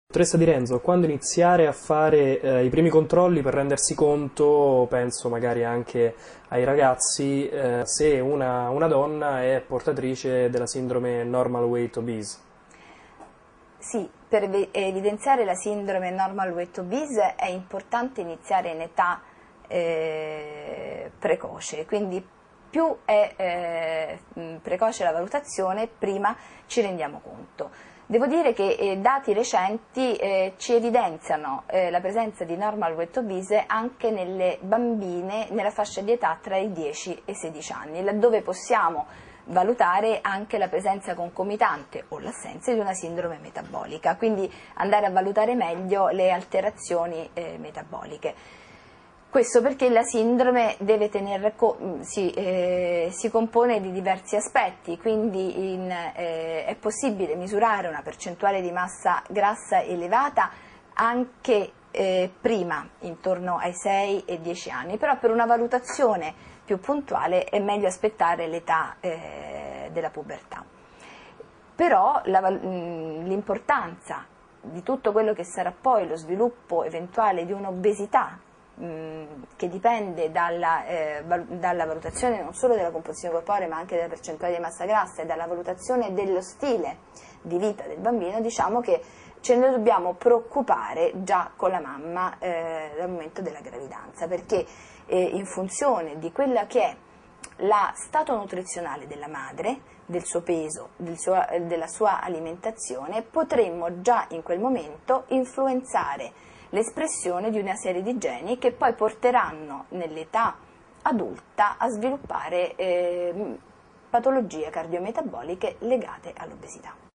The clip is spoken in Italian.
Dottoressa Di Renzo, quando iniziare a fare i primi controlli per rendersi conto, penso magari anche ai ragazzi, se una donna è portatrice della sindrome Normal Weight Obese? Sì, per evidenziare la sindrome Normal Weight Obese è importante iniziare in età precoce, quindi più è precoce la valutazione, prima ci rendiamo conto. Devo dire che dati recenti ci evidenziano la presenza di Normal Weight Obese anche nelle bambine nella fascia di età tra i 10 e i 16 anni, laddove possiamo valutare anche la presenza concomitante o l'assenza di una sindrome metabolica, quindi andare a valutare meglio le alterazioni metaboliche. Questo perché la sindrome deve si compone di diversi aspetti, quindi è possibile misurare una percentuale di massa grassa elevata anche prima, intorno ai 6 e 10 anni, però per una valutazione più puntuale è meglio aspettare l'età della pubertà. Però l'importanza di tutto quello che sarà poi lo sviluppo eventuale di un'obesità che dipende dalla valutazione non solo della composizione corporea ma anche della percentuale di massa grassa e dalla valutazione dello stile di vita del bambino, diciamo che ce ne dobbiamo preoccupare già con la mamma dal momento della gravidanza, perché in funzione di quella che è lo stato nutrizionale della madre, del suo peso, della sua alimentazione, potremmo già in quel momento influenzare l'espressione di una serie di geni che poi porteranno nell'età adulta a sviluppare patologie cardiometaboliche legate all'obesità.